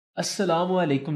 अस्सलामु अलैकुम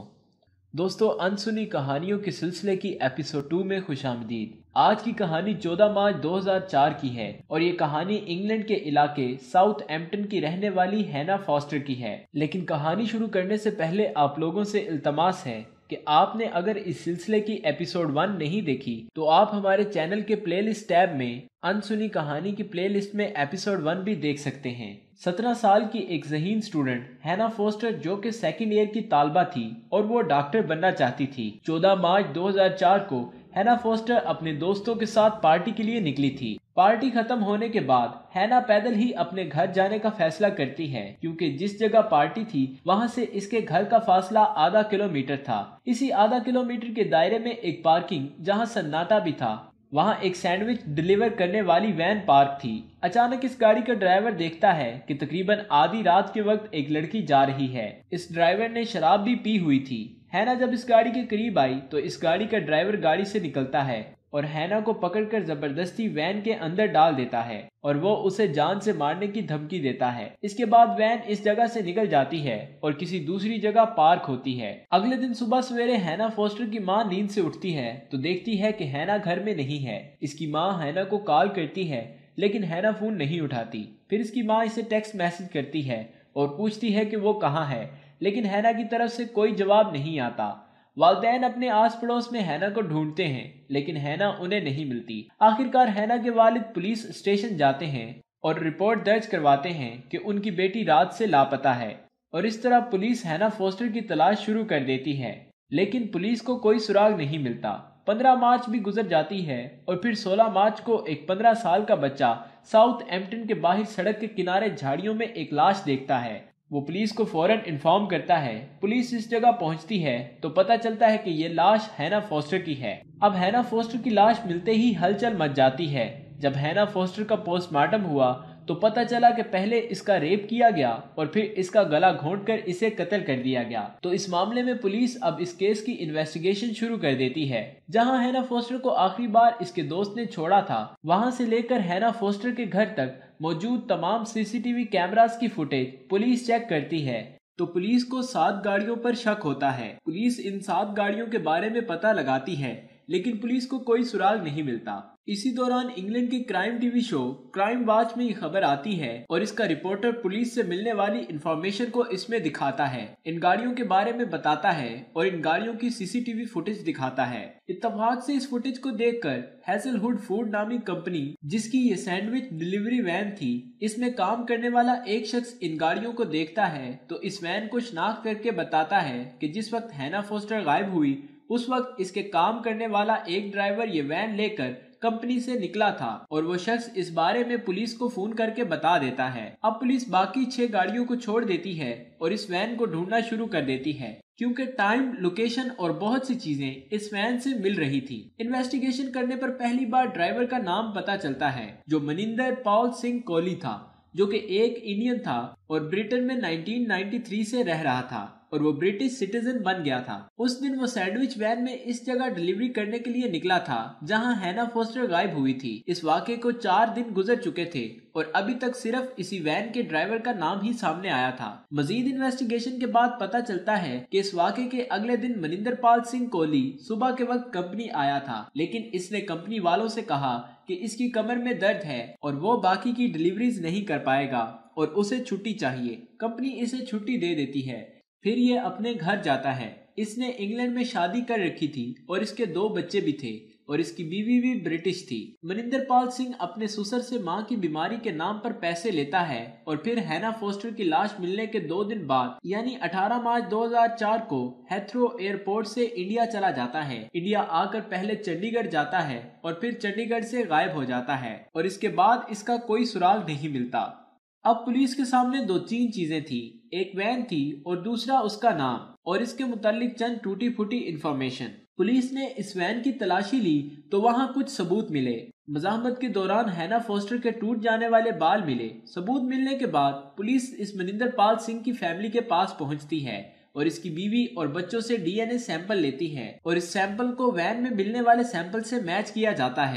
दोस्तों अनसुनी कहानियों के सिलसिले की एपिसोड 2 में खुशामदीद। आज की कहानी 14 मार्च 2004 की है और ये कहानी इंग्लैंड के इलाके साउथ एम्पटन की रहने वाली हैना फॉस्टर की है। लेकिन कहानी शुरू करने से पहले आप लोगों से इल्तमास है कि आपने अगर इस सिलसिले की एपिसोड 1 नहीं देखी तो आप हमारे चैनल के प्लेलिस्ट टैब में अनसुनी कहानी की प्लेलिस्ट में एपिसोड 1 भी देख सकते हैं। 17 साल की एक ज़हीन स्टूडेंट हैना फोस्टर जो कि सेकेंड ईयर की तालबा थी और वो डॉक्टर बनना चाहती थी। 14 मार्च 2004 को हैना फोस्टर अपने दोस्तों के साथ पार्टी के लिए निकली थी। पार्टी खत्म होने के बाद हैना पैदल ही अपने घर जाने का फैसला करती है क्योंकि जिस जगह पार्टी थी वहां से इसके घर का फासला आधा किलोमीटर था। इसी आधा किलोमीटर के दायरे में एक पार्किंग जहां सन्नाटा भी था, वहां एक सैंडविच डिलीवर करने वाली वैन पार्क थी। अचानक इस गाड़ी का ड्राइवर देखता है कि तकरीबन आधी रात के वक्त एक लड़की जा रही है। इस ड्राइवर ने शराब भी पी हुई थी। हैना जब इस गाड़ी के करीब आई तो इस गाड़ी का ड्राइवर गाड़ी से निकलता है और हैना को पकड़कर जबरदस्ती वैन के अंदर डाल देता है और वो उसे जान से मारने की धमकी देता है। इसके बाद वैन इस जगह से निकल जाती है और किसी दूसरी जगह पार्क होती है। अगले दिन सुबह सवेरे हैना फोस्टर की मां नींद से उठती है तो देखती है कि हैना घर में नहीं है। इसकी मां हैना को कॉल करती है लेकिन हैना फोन नहीं उठाती। फिर इसकी मां इसे टेक्स्ट मैसेज करती है और पूछती है कि वो कहाँ है, लेकिन हैना की तरफ से कोई जवाब नहीं आता। वालिदैन अपने आस पड़ोस में हैना को ढूंढते हैं लेकिन हैना उन्हें नहीं मिलती। आखिरकार हैना के वालिद पुलिस स्टेशन जाते हैं और रिपोर्ट दर्ज करवाते हैं कि उनकी बेटी रात से लापता है और इस तरह पुलिस हैना फोस्टर की तलाश शुरू कर देती है। लेकिन पुलिस को कोई सुराग नहीं मिलता। 15 मार्च भी गुजर जाती है और फिर 16 मार्च को एक 15 साल का बच्चा साउथ एम्पटन के बाहर सड़क के किनारे झाड़ियों में एक लाश देखता है। वो पुलिस को फौरन इन्फॉर्म करता है। पुलिस इस जगह पहुंचती है तो पता चलता है कि ये लाश हैना फोस्टर की है। अब हैना फोस्टर की लाश मिलते ही हलचल मच जाती है। जब हैना फोस्टर का पोस्टमार्टम हुआ तो पता चला कि पहले इसका रेप किया गया और फिर इसका गला घोंटकर इसे कत्ल कर दिया गया। तो इस मामले में पुलिस अब इस केस की इन्वेस्टिगेशन शुरू कर देती है। जहां हैना फोस्टर को आखिरी बार इसके दोस्त ने छोड़ा था, वहां से लेकर हैना फोस्टर के घर तक मौजूद तमाम सीसीटीवी कैमरास की फुटेज पुलिस चेक करती है। तो पुलिस को 7 गाड़ियों पर शक होता है। पुलिस इन 7 गाड़ियों के बारे में पता लगाती है लेकिन पुलिस को कोई सुराग नहीं मिलता। इसी दौरान इंग्लैंड के crime TV show crime watch में ये खबर आती है और इसका रिपोर्टर पुलिस से मिलने वाली इंफॉर्मेशन को इसमें दिखाता है, इन गाड़ियों के बारे में बताता है और इन गाड़ियों की सीसीटीवी फुटेज दिखाता है। इत्तफाक से इस फुटेज को देखकर हैजलहुड फूड नामी कंपनी जिसकी ये सैंडविच डिलीवरी वैन थी, इसमें काम करने वाला एक शख्स इन गाड़ियों को देखता है तो इस वैन को शनाख्त करके बताता है कि जिस वक्त हैना फोस्टर गायब हुई उस वक्त इसके काम करने वाला एक ड्राइवर ये वैन लेकर कंपनी से निकला था और वो शख्स इस बारे में पुलिस को फोन करके बता देता है। अब पुलिस बाकी 6 गाड़ियों को छोड़ देती है और इस वैन को ढूंढना शुरू कर देती है क्योंकि टाइम, लोकेशन और बहुत सी चीजें इस वैन से मिल रही थी। इन्वेस्टिगेशन करने पर पहली बार ड्राइवर का नाम पता चलता है जो मनिंदर पाल सिंह कोहली था, जो कि एक इंडियन था और ब्रिटेन में 1993 से रह रहा था और वो ब्रिटिश सिटीजन बन गया था। उस दिन वो सैंडविच वैन में इस जगह डिलीवरी करने के लिए निकला था जहां हैना फोस्टर गायब हुई थी। इस वाक़े को 4 दिन गुजर चुके थे और अभी तक सिर्फ इसी वैन के ड्राइवर का नाम ही सामने आया था। मजीद इन्वेस्टिगेशन के बाद पता चलता है कि इस वाक़े के अगले दिन मनिंदर पाल सिंह कोहली सुबह के वक्त कंपनी आया था, लेकिन इसने कंपनी वालों से कहा कि इसकी कमर में दर्द है और वो बाकी की डिलीवरीज नहीं कर पाएगा और उसे छुट्टी चाहिए। कंपनी इसे छुट्टी दे देती है। फिर ये अपने घर जाता है। इसने इंग्लैंड में शादी कर रखी थी और इसके 2 बच्चे भी थे और इसकी बीवी भी ब्रिटिश थी। मनिंदर पाल सिंह अपने ससुर से मां की बीमारी के नाम पर पैसे लेता है और फिर हैना फोस्टर की लाश मिलने के 2 दिन बाद यानी 18 मार्च 2004 को हेथ्रो एयरपोर्ट से इंडिया चला जाता है। इंडिया आकर पहले चंडीगढ़ जाता है और फिर चंडीगढ़ से गायब हो जाता है और इसके बाद इसका कोई सुराग नहीं मिलता। अब पुलिस के सामने 2-3 चीजें थी, एक वैन थी और दूसरा उसका नाम और इसके मुतालिक चंद टूटी फूटी इंफॉर्मेशन। पुलिस ने इस वैन की तलाशी ली तो वहां कुछ सबूत मिले। मज़ाहमत के दौरान हैना फोस्टर के टूट जाने वाले बाल मिले। सबूत मिलने के बाद पुलिस इस मनिंदर पाल सिंह की फैमिली के पास पहुंचती है और इसकी बीवी और बच्चों से डीएनए सैंपल लेती है और इस सैंपल को वैन में मिलने वाले सैंपल से मैच किया जाता है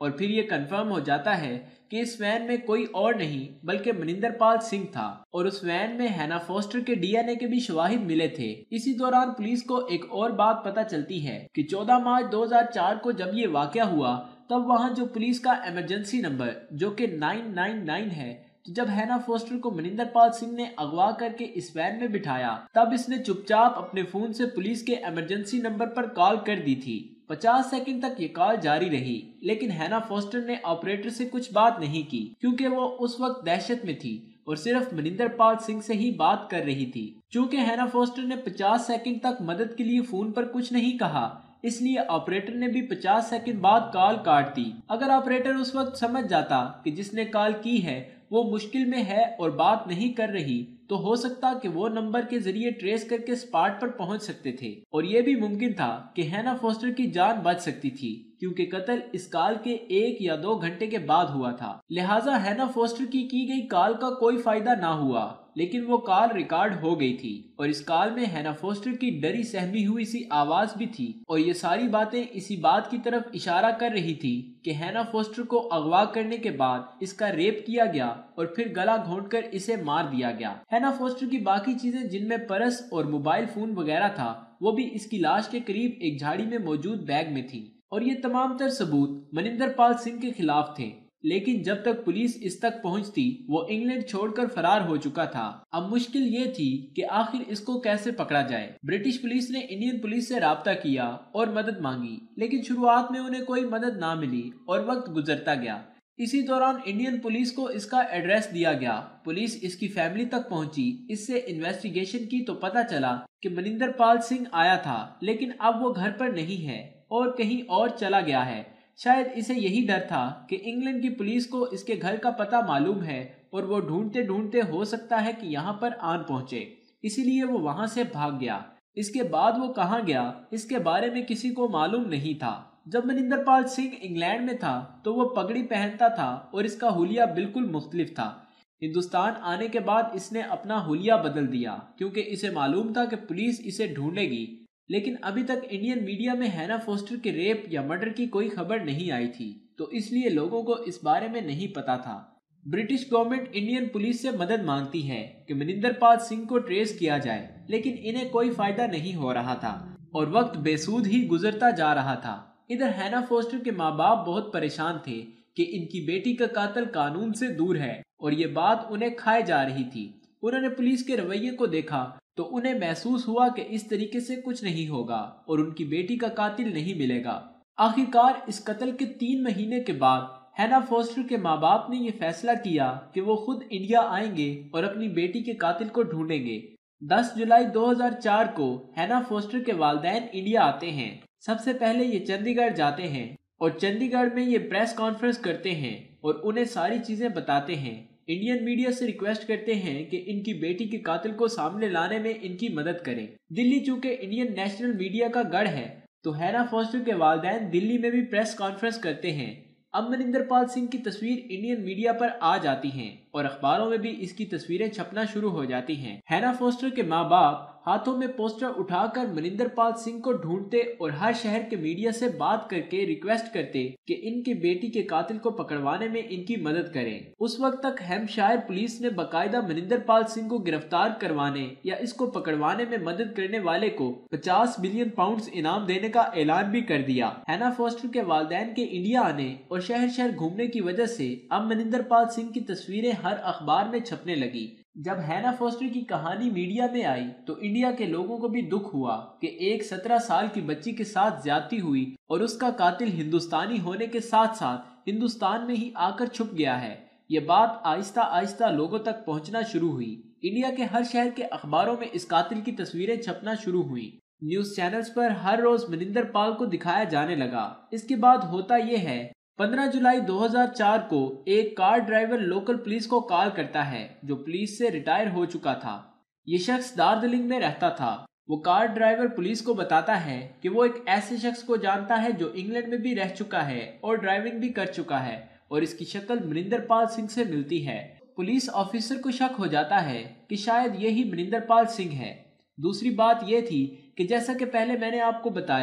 और फिर ये कंफर्म हो जाता है कि इस वैन में कोई और नहीं बल्कि मनिंदर पाल सिंह था और उस वैन में हैना फोस्टर के डीएनए के भी शवाहिद मिले थे। इसी दौरान पुलिस को एक और बात पता चलती है कि 14 मार्च 2004 को जब ये वाकया हुआ तब वहाँ जो पुलिस का इमरजेंसी नंबर जो कि 999 है, तो जब हैना फोस्टर को मनिंदर पाल सिंह ने अगवा करके इस वैन में बिठाया तब इसने चुपचाप अपने फोन से पुलिस के इमरजेंसी नंबर पर कॉल कर दी थी। 50 सेकंड तक ये कॉल जारी रही, लेकिन हैना फोस्टर ने ऑपरेटर से कुछ बात नहीं की क्योंकि वो उस वक्त दहशत में थी और सिर्फ मनिंदर पाल सिंह से ही बात कर रही थी। चूँकि हैना फोस्टर ने 50 सेकंड तक मदद के लिए फोन पर कुछ नहीं कहा, इसलिए ऑपरेटर ने भी 50 सेकंड बाद कॉल काट दी। अगर ऑपरेटर उस वक्त समझ जाता कि जिसने कॉल की है वो मुश्किल में है और बात नहीं कर रही, तो हो सकता कि वो नंबर के जरिए ट्रेस करके स्पॉट पर पहुंच सकते थे और ये भी मुमकिन था कि हैना फोस्टर की जान बच सकती थी क्योंकि कत्ल इस कॉल के 1 या 2 घंटे के बाद हुआ था। लिहाजा हैना फोस्टर की गई कॉल का कोई फायदा ना हुआ, लेकिन वो कॉल रिकॉर्ड हो गई थी और इस कॉल में हैना फोस्टर की डरी सहमी हुई सी आवाज भी थी और ये सारी बातें इसी बात की तरफ इशारा कर रही थी कि हैना फोस्टर को अगवा करने के बाद इसका रेप किया गया और फिर गला घोंटकर इसे मार दिया गया। हैना फोस्टर की बाकी चीजें जिनमें पर्स और मोबाइल फोन वगैरह था वो भी इसकी लाश के करीब एक झाड़ी में मौजूद बैग में थी और ये तमाम तर सबूत मनिंदर पाल सिंह के खिलाफ थे। लेकिन जब तक पुलिस इस तक पहुंचती वो इंग्लैंड छोड़कर फरार हो चुका था। अब मुश्किल ये थी कि आखिर इसको कैसे पकड़ा जाए। ब्रिटिश पुलिस ने इंडियन पुलिस से राब्ता किया और मदद मांगी, लेकिन शुरुआत में उन्हें कोई मदद ना मिली और वक्त गुजरता गया। इसी दौरान इंडियन पुलिस को इसका एड्रेस दिया गया। पुलिस इसकी फैमिली तक पहुंची, इससे इन्वेस्टिगेशन की तो पता चला कि मनिंदर पाल सिंह आया था, लेकिन अब वो घर पर नहीं है और कहीं और चला गया है। शायद इसे यही डर था कि इंग्लैंड की पुलिस को इसके घर का पता मालूम है और वो ढूंढते ढूंढते हो सकता है कि यहाँ पर आन पहुंचे, इसीलिए वो वहां से भाग गया। इसके बाद वो कहाँ गया इसके बारे में किसी को मालूम नहीं था। जब मनिंदर पाल सिंह इंग्लैंड में था तो वो पगड़ी पहनता था और इसका हुलिया बिल्कुल मुख्तलिफ था। हिंदुस्तान आने के बाद इसने अपना हुलिया बदल दिया क्योंकि इसे मालूम था कि पुलिस इसे ढूंढेगी, लेकिन अभी तक इंडियन मीडिया में हैना फोस्टर के रेप या मर्डर की कोई खबर नहीं आई थी, तो इसलिए लोगों को इस बारे में नहीं पता था। ब्रिटिश गवर्नमेंट इंडियन पुलिस से मदद मांगती है कि मनिंदर पाल सिंह को ट्रेस किया जाए, लेकिन इन्हें कोई फायदा नहीं हो रहा था और वक्त बेसूद ही गुजरता जा रहा था। इधर हैना फोस्टर के माँ बाप बहुत परेशान थे कि इनकी बेटी का कातिल कानून से दूर है और ये बात उन्हें खाए जा रही थी। उन्होंने पुलिस के रवैये को देखा तो उन्हें महसूस हुआ कि इस तरीके से कुछ नहीं होगा और उनकी बेटी का कातिल नहीं मिलेगा। आखिरकार इस कत्ल के 3 महीने के बाद हैना फोस्टर के माँ बाप ने यह फैसला किया कि वो खुद इंडिया आएंगे और अपनी बेटी के कातिल को ढूंढेंगे। 10 जुलाई 2004 को हैना फोस्टर के वालिदैन इंडिया आते हैं। सबसे पहले ये चंडीगढ़ जाते हैं और चंडीगढ़ में ये प्रेस कॉन्फ्रेंस करते हैं और उन्हें सारी चीजें बताते हैं। इंडियन मीडिया से रिक्वेस्ट करते हैं कि इनकी बेटी के कातिल को सामने लाने में इनकी मदद करें। दिल्ली चूंकि इंडियन नेशनल मीडिया का गढ़ है, तो हैना फोस्टर के वालिदैन दिल्ली में भी प्रेस कॉन्फ्रेंस करते हैं। अब मनिंदर पाल सिंह की तस्वीर इंडियन मीडिया पर आ जाती हैं और अखबारों में भी इसकी तस्वीरें छपना शुरू हो जाती हैं। हैना फोस्टर के माँ बाप हाथों में पोस्टर उठाकर मनिंदर पाल सिंह को ढूंढते और हर शहर के मीडिया से बात करके रिक्वेस्ट करते कि इनकी बेटी के कातिल को पकड़वाने में इनकी मदद करें। उस वक्त तक हैम्पशायर पुलिस ने बाकायदा मनिंदर पाल सिंह को गिरफ्तार करवाने या इसको पकड़वाने में मदद करने वाले को 50 बिलियन पाउंड इनाम देने का ऐलान भी कर दिया। हैना फोस्टर के वालिदैन के इंडिया आने और शहर शहर घूमने की वजह से अब मनिंदर पाल सिंह की तस्वीरें हर अखबार में छपने लगी। जब हैना फोस्टर की कहानी मीडिया में आई तो इंडिया के लोगों को भी दुख हुआ कि एक 17 साल की बच्ची के साथ ज्यादती हुई और उसका कातिल हिंदुस्तानी होने के साथ साथ हिंदुस्तान में ही आकर छुप गया है। ये बात आहिस्ता आहिस्ता लोगों तक पहुंचना शुरू हुई। इंडिया के हर शहर के अखबारों में इस कातिल की तस्वीरें छपना शुरू हुई। न्यूज चैनल्स पर हर रोज मनिंदर पाल को दिखाया जाने लगा। इसके बाद होता यह है 15 जुलाई 2004 को एक कार ड्राइवर लोकल पुलिस को कॉल करता है जो पुलिस से रिटायर हो चुका था। ये शख्स दार्जिलिंग में रहता था। वो कार ड्राइवर पुलिस को बताता है कि वो एक ऐसे शख्स को जानता है जो इंग्लैंड में भी रह चुका है और ड्राइविंग भी कर चुका है और इसकी शक्ल मनिंदर पाल सिंह से मिलती है। पुलिस ऑफिसर को शक हो जाता है कि शायद यही मनिंदर पाल सिंह है। दूसरी बात यह थी कि जैसा कि पहले मैंने आपको बताया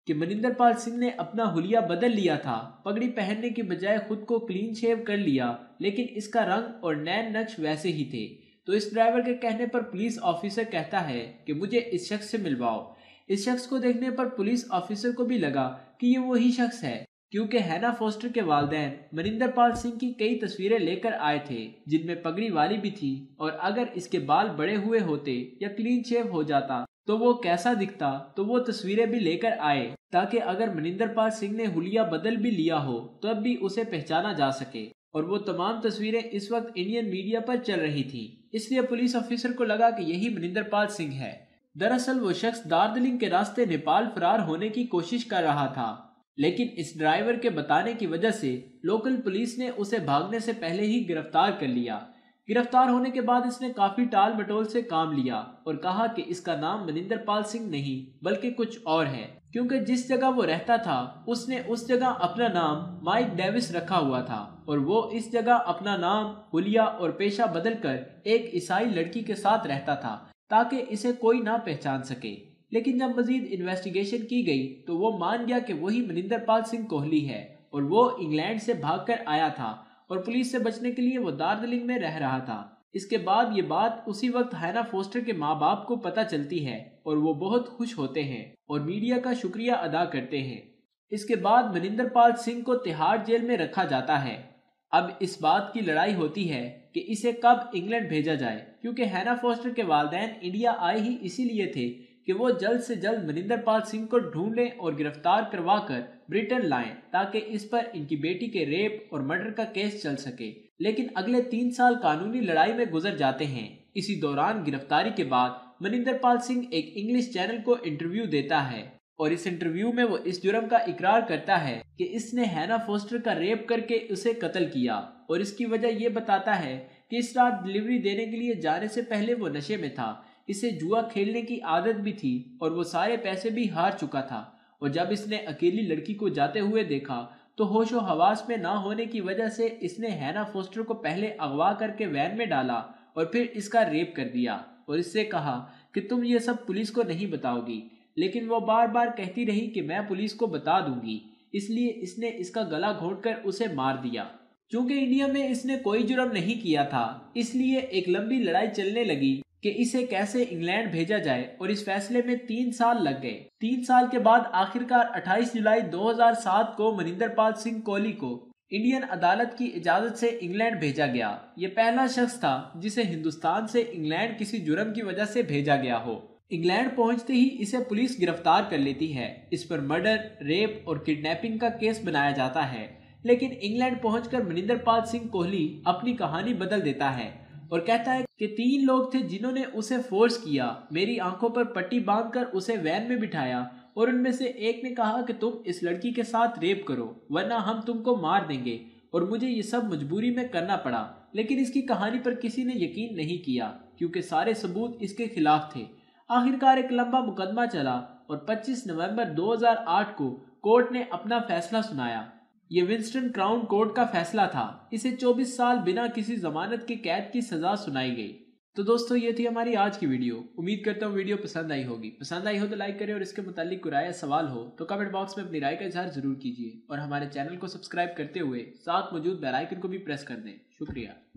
کہ منندر پال سنگھ نے اپنا حلیہ بدل لیا تھا، پگڑی پہننے کی بجائے خود کو کلین شیو کر لیا، لیکن اس کا رنگ اور نین نقش ویسے ہی تھے۔ تو اس ڈرائیور کے کہنے پر پولیس آفیسر کہتا ہے کہ مجھے اس شخص سے ملواؤ۔ اس شخص کو دیکھنے پر پولیس آفیسر کو بھی لگا کہ یہ وہی شخص ہے، کیونکہ ہینا فوسٹر کے والدین منندر پال سنگھ کی کئی تصویریں لے کر آئے تھے جن میں پگڑی والی بھی تھی، اور اگر اس کے بال بڑے ہوئے ہوتے یا کلین شیو ہو جاتا تو وہ کیسا دکھتا، تو وہ تصویریں بھی لے کر آئے تاکہ اگر منندر پال سنگھ نے حلیہ بدل بھی لیا ہو تو اب بھی اسے پہچانا جا سکے۔ اور وہ تمام تصویریں اس وقت انڈین میڈیا پر چل رہی تھی، اس لیے پولیس آفیسر کو لگا کہ یہی منندر پال سنگھ ہے۔ دراصل وہ شخص دارجلنگ کے راستے نیپال فرار ہونے کی کوشش کر رہا تھا، لیکن اس ڈرائیور کے بتانے کی وجہ سے لوکل پولیس نے اسے بھاگنے سے پہلے ہی گرفتار کر لیا۔ گرفتار ہونے کے بعد اس نے کافی ٹال مٹول سے کام لیا اور کہا کہ اس کا نام منندر پال سنگھ نہیں بلکہ کچھ اور ہے، کیونکہ جس جگہ وہ رہتا تھا اس نے اس جگہ اپنا نام مائک ڈیوس رکھا ہوا تھا، اور وہ اس جگہ اپنا نام، حلیہ اور پیشہ بدل کر ایک عیسائی لڑکی کے ساتھ رہتا تھا تاکہ اسے کوئی نہ پہچان سکے۔ لیکن جب مزید انویسٹیگیشن کی گئی تو وہ مان گیا کہ وہی منندر پال سنگھ کوہلی ہے، اور وہ انگلینڈ سے بھاگ کر آیا تھا اور پولیس سے بچنے کے لیے وہ دارجلنگ میں رہ رہا تھا۔ اس کے بعد یہ بات اسی وقت ہینا فوسٹر کے ماں باپ کو پتہ چلتی ہے اور وہ بہت خوش ہوتے ہیں اور میڈیا کا شکریہ ادا کرتے ہیں۔ اس کے بعد منندر پال سنگھ کو تہاڑ جیل میں رکھا جاتا ہے۔ اب اس بات کی لڑائی ہوتی ہے کہ اسے کب انگلینڈ بھیجا جائے، کیونکہ ہینا فوسٹر کے والدین انڈیا آئے ہی اسی لیے تھے کہ وہ جلد سے جلد منندر پال سنگھ کو ڈھونڈ لیں اور گرفتار کروا کر برٹن لائیں تاکہ اس پر ان کی بیٹی کے ریپ اور مرڈر کا کیس چل سکے۔ لیکن اگلے 3 سال قانونی لڑائی میں گزر جاتے ہیں۔ اسی دوران گرفتاری کے بعد منندر پال سنگھ ایک انگلش چینل کو انٹرویو دیتا ہے، اور اس انٹرویو میں وہ اس جرم کا اقرار کرتا ہے کہ اس نے ہینا فوسٹر کا ریپ کر کے اسے قتل کیا، اور اس کی وجہ یہ بتاتا ہے کہ اس رات ڈلیوری دینے کے لیے جانے سے پہلے وہ نشے میں تھا، اسے جوا کھیلنے کی عادت بھی تھی اور وہ سارے پیسے بھی ہار چکا تھا، اور جب اس نے اکیلی لڑکی کو جاتے ہوئے دیکھا تو ہوش و حواس میں نہ ہونے کی وجہ سے اس نے ہینا فوسٹر کو پہلے اغوا کر کے وین میں ڈالا اور پھر اس کا ریپ کر دیا، اور اس سے کہا کہ تم یہ سب پولیس کو نہیں بتاؤ گی، لیکن وہ بار بار کہتی رہی کہ میں پولیس کو بتا دوں گی، اس لیے اس نے اس کا گلا گھونٹ کر اسے مار دیا۔ چونکہ انڈیا میں اس نے کوئی جرم نہیں کیا تھا، اس لیے ایک لمبی لڑائی چلنے لگی کہ اسے کیسے انگلینڈ بھیجا جائے، اور اس فیصلے میں 3 سال لگ گئے۔ 3 سال کے بعد آخرکار 28 جولائی 2007 کو منندر پال سنگھ کوہلی کو انڈین عدالت کی اجازت سے انگلینڈ بھیجا گیا۔ یہ پہلا شخص تھا جسے ہندوستان سے انگلینڈ کسی جرم کی وجہ سے بھیجا گیا ہو۔ انگلینڈ پہنچتے ہی اسے پولیس گرفتار کر لیتی ہے، اس پر مرڈر، ریپ اور کڈنیپنگ کا کیس بنایا جاتا ہے، لیکن انگلینڈ پہنچ کر منندر پال سنگھ کوہلی اپنی کہانی بدل دیتا ہے اور کہتا ہے کہ 3 لوگ تھے جنہوں نے اسے فورس کیا، میری آنکھوں پر پٹی باندھ کر اسے وین میں بٹھایا، اور ان میں سے ایک نے کہا کہ تم اس لڑکی کے ساتھ ریپ کرو ورنہ ہم تم کو مار دیں گے، اور مجھے یہ سب مجبوری میں کرنا پڑا۔ لیکن اس کی کہانی پر کسی نے یقین نہیں کیا کیونکہ سارے ثبوت اس کے خلاف تھے۔ آخرکار ایک لمبا مقدمہ چلا اور 25 نومبر 2008 کو کورٹ نے اپنا فیصلہ سنایا۔ یہ ونسٹن کراؤن کورٹ کا فیصلہ تھا، اسے 24 سال بنا کسی ضمانت کے قید کی سزا سنائی گئی۔ تو دوستو یہ تھی ہماری آج کی ویڈیو، امید کرتا ہوں ویڈیو پسند آئی ہوگی۔ پسند آئی ہو تو لائک کریں، اور اس کے متعلق کوئی رائے یا سوال ہو تو کمنٹ باکس میں اپنی رائے کا اظہار ضرور کیجیے، اور ہمارے چینل کو سبسکرائب کرتے ہوئے ساتھ موجود بیل آئیکن کو بھی پریس کر دیں۔ شکریہ۔